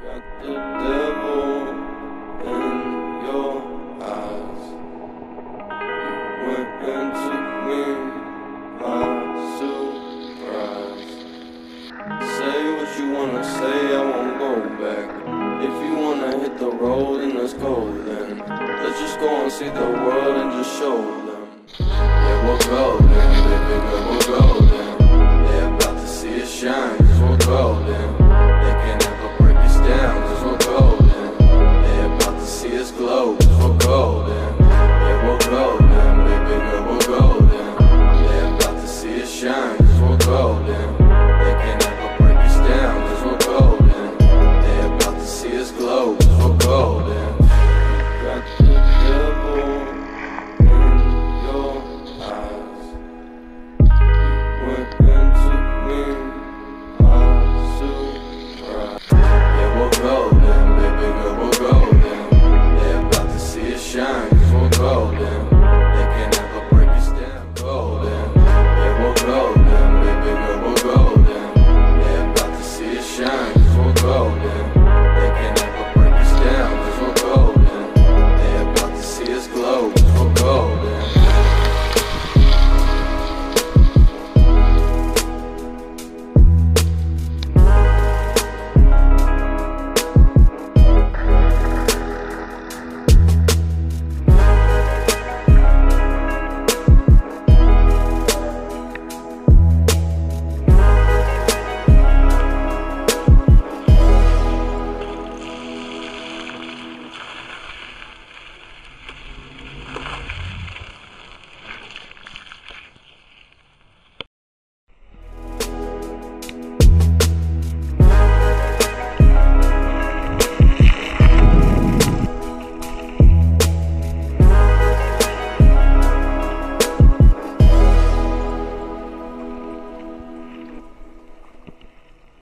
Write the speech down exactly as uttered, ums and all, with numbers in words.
Got the devil in your eyes. You went and took me by surprise. Say what you wanna say, I won't go back. If you wanna hit the road, then let's go then. Let's just go and see the world and just show them. Yeah, we're golden, baby girl.